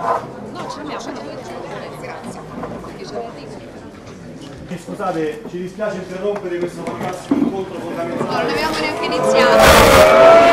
No, ce l'abbiamo, grazie. Scusate, ci dispiace interrompere questo fantastico incontro fondamentale. No, non avevamo neanche iniziato.